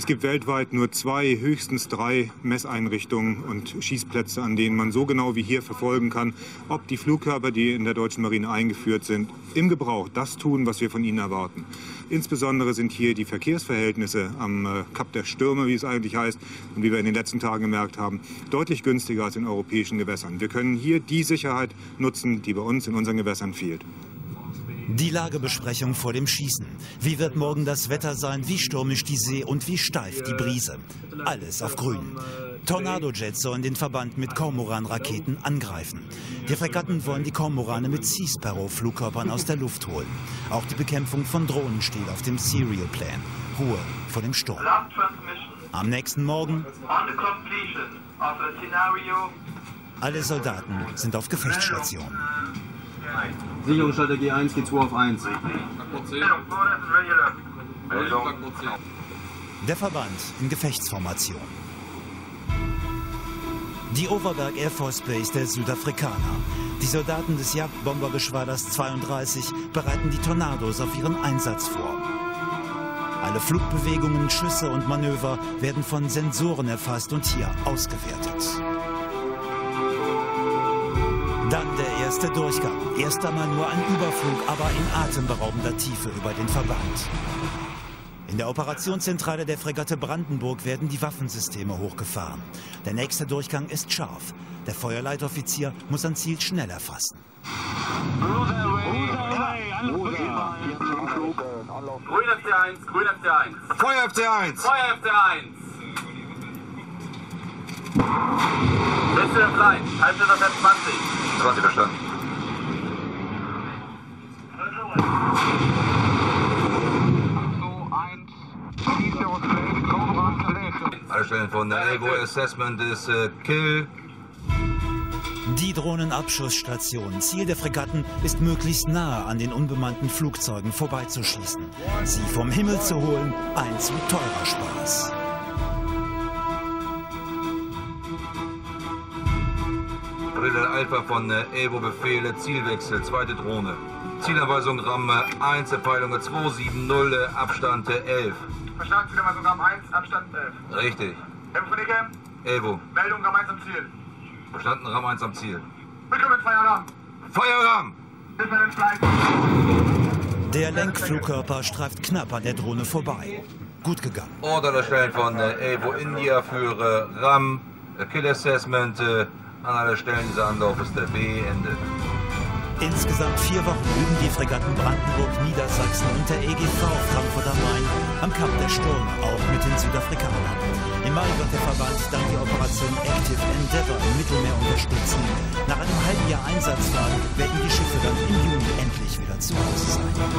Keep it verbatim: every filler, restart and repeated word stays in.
Es gibt weltweit nur zwei, höchstens drei Messeinrichtungen und Schießplätze, an denen man so genau wie hier verfolgen kann, ob die Flugkörper, die in der deutschen Marine eingeführt sind, im Gebrauch das tun, was wir von ihnen erwarten. Insbesondere sind hier die Verkehrsverhältnisse am äh, Kap der Stürme, wie es eigentlich heißt, und wie wir in den letzten Tagen gemerkt haben, deutlich günstiger als in europäischen Gewässern. Wir können hier die Sicherheit nutzen, die bei uns in unseren Gewässern fehlt. Die Lagebesprechung vor dem Schießen. Wie wird morgen das Wetter sein, wie stürmisch die See und wie steif die Brise? Alles auf grün. Tornado-Jets sollen den Verband mit Kormoran-Raketen angreifen. Die Fregatten wollen die Kormorane mit Sea Sparrow-Flugkörpern aus der Luft holen. Auch die Bekämpfung von Drohnen steht auf dem Serial-Plan. Ruhe vor dem Sturm. Am nächsten Morgen alle Soldaten sind auf Gefechtsstation. Sicherungsschalter G eins, G zwei auf eins. Der Verband in Gefechtsformation. Die Overberg Air Force Base der Südafrikaner. Die Soldaten des Jagdbombergeschwaders zweiunddreißig bereiten die Tornados auf ihren Einsatz vor. Alle Flugbewegungen, Schüsse und Manöver werden von Sensoren erfasst und hier ausgewertet. Dann der erste Durchgang. Erst einmal nur ein Überflug, aber in atemberaubender Tiefe über den Verband. In der Operationszentrale der Fregatte Brandenburg werden die Waffensysteme hochgefahren. Der nächste Durchgang ist scharf. Der Feuerleitoffizier muss ein Ziel schnell erfassen. Grün F C eins, Grün F C eins. Feuer F C eins! Feuer F C eins! Beste F eins, halte das F zwanzig. zwanzig verstanden. Alle Stellen von der Evo Assessment ist äh, Kill. Die Drohnenabschussstation. Ziel der Fregatten ist, möglichst nahe an den unbemannten Flugzeugen vorbeizuschießen. Sie vom Himmel zu holen, ein zu teurer Spaß. Brille Alpha von äh, Evo Befehle, Zielwechsel, zweite Drohne. Zielanweisung RAM eins, Erpeilung zwei sieben null, äh, Abstand äh, elf. Verstanden, Zielanweisung RAM eins, Abstand elf. Richtig. Evo von Ecke. Evo. Meldung RAM eins am Ziel. Verstanden, RAM eins am Ziel. Willkommen, Feuerram. Feuerram! Ist er den Fleiß? Der Lenkflugkörper streift knapp an der Drohne vorbei. Gut gegangen. Order erstellen von äh, Evo India für äh, RAM, äh, Kill Assessment. Äh, an aller Stellen dieser Anlauf ist der beendet. Insgesamt vier Wochen üben die Fregatten Brandenburg, Niedersachsen und der E G V Frankfurt am Main am Kap der Stürme, auch mit den Südafrikanern. Im Mai wird der Verband dann die Operation Active Endeavour im Mittelmeer unterstützen. Nach einem halben Jahr Einsatzfahren werden die Schiffe dann im Juni endlich wieder zu Hause sein.